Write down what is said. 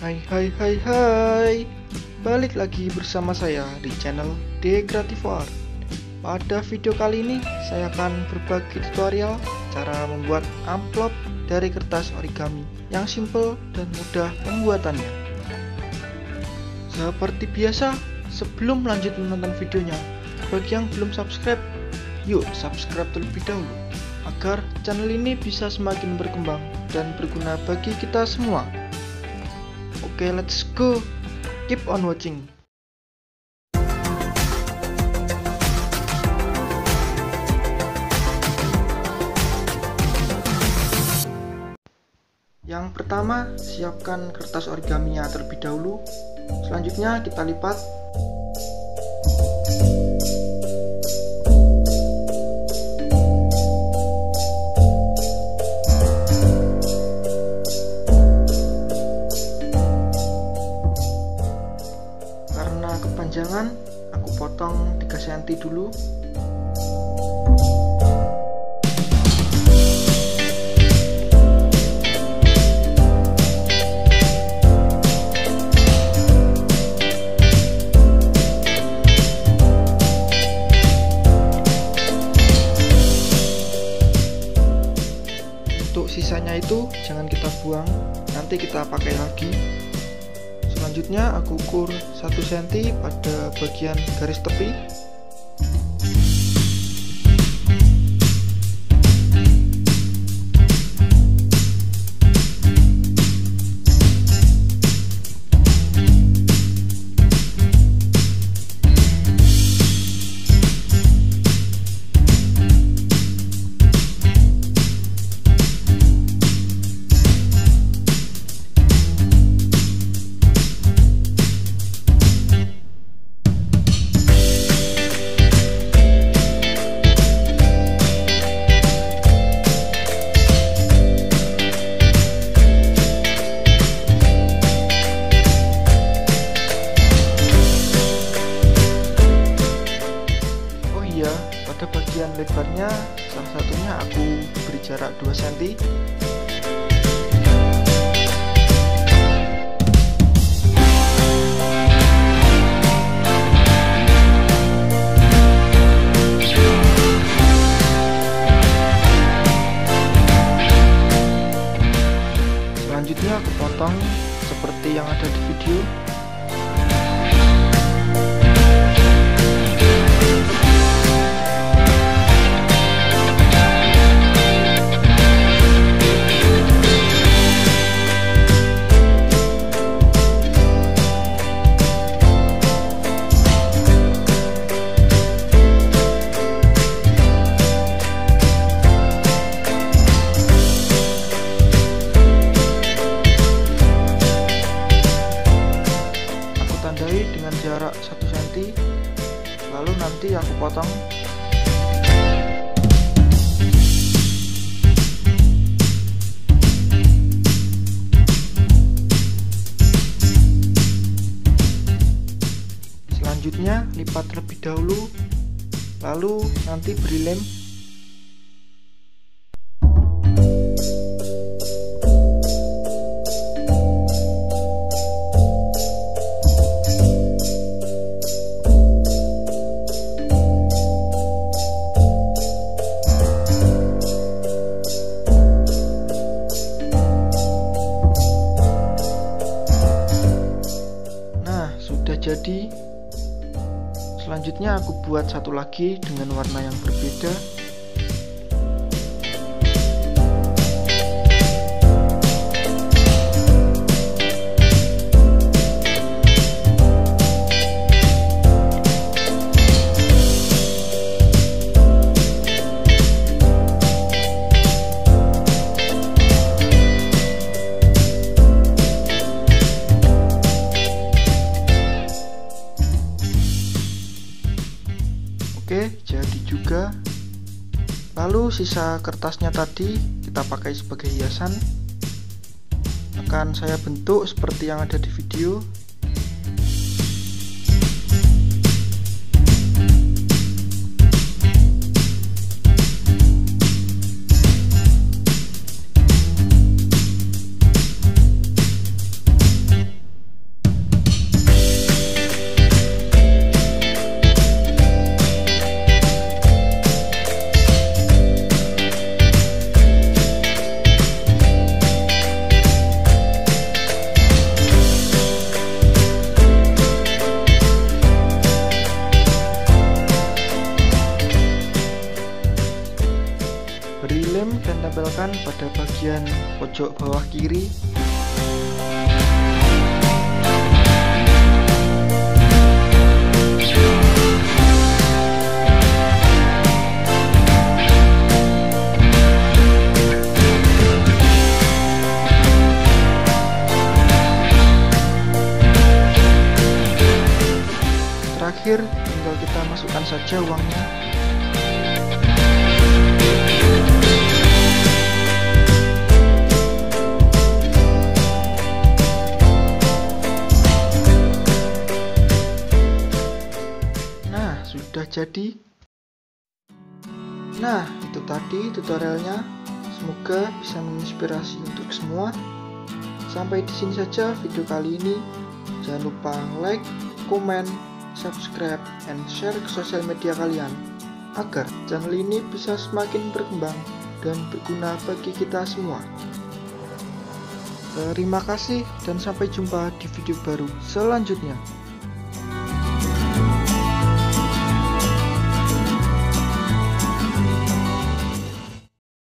Hai hai hai hai. Balik lagi bersama saya di channel D Creative Art. Pada video kali ini saya akan berbagi tutorial cara membuat amplop dari kertas origami yang simple dan mudah pembuatannya. Seperti biasa, sebelum lanjut menonton videonya, bagi yang belum subscribe, yuk subscribe terlebih dahulu agar channel ini bisa semakin berkembang dan berguna bagi kita semua. Oke, let's go. Keep on watching. Yang pertama, siapkan kertas origaminya terlebih dahulu. Selanjutnya kita lipat. Karena kepanjangan, aku potong 3 cm dulu. Untuk sisanya itu jangan kita buang, nanti kita pakai lagi. Selanjutnya aku ukur 1 cm pada bagian garis tepi. Pada bagian lebarnya, salah satunya aku beri jarak 2 cm. Selanjutnya aku potong seperti yang ada di video. Tandai dengan jarak 1 cm, lalu nanti aku potong. Selanjutnya lipat terlebih dahulu, lalu nanti beri lem. Sudah jadi. Selanjutnya aku buat satu lagi dengan warna yang berbeda. Oke, jadi juga. Lalu sisa kertasnya tadi kita pakai sebagai hiasan. Akan saya bentuk seperti yang ada di video. tekan pada bagian pojok bawah kiri. Terakhir, tinggal kita masukkan saja uangnya. Nah, sudah jadi. Nah, itu tadi tutorialnya. Semoga bisa menginspirasi untuk semua. Sampai di sini saja video kali ini. Jangan lupa like, komen, subscribe, and share ke sosial media kalian agar channel ini bisa semakin berkembang dan berguna bagi kita semua. Terima kasih dan sampai jumpa di video baru selanjutnya.